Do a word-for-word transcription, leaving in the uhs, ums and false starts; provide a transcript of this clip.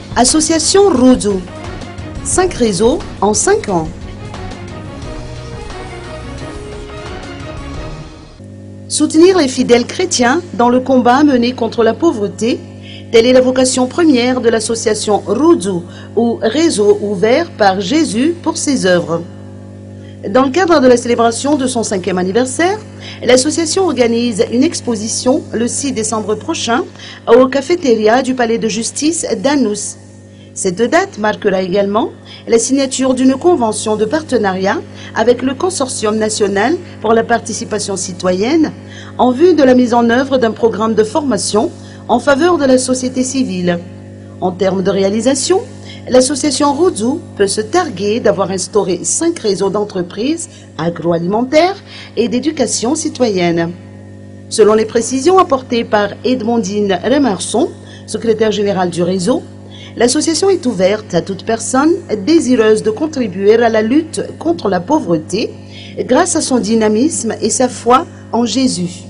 Association Roudou. cinq réseaux en cinq ans. Soutenir les fidèles chrétiens dans le combat mené contre la pauvreté, telle est la vocation première de l'association Roudou, ou Réseau ouvert par Jésus pour ses œuvres. Dans le cadre de la célébration de son cinquième anniversaire, l'association organise une exposition le six décembre prochain au cafétéria du Palais de Justice d'Anous. Cette date marquera également la signature d'une convention de partenariat avec le Consortium national pour la participation citoyenne en vue de la mise en œuvre d'un programme de formation en faveur de la société civile. En termes de réalisation, l'association Roudou peut se targuer d'avoir instauré cinq réseaux d'entreprises agroalimentaires et d'éducation citoyenne. Selon les précisions apportées par Edmondine Remarson, secrétaire générale du réseau, l'association est ouverte à toute personne désireuse de contribuer à la lutte contre la pauvreté grâce à son dynamisme et sa foi en Jésus.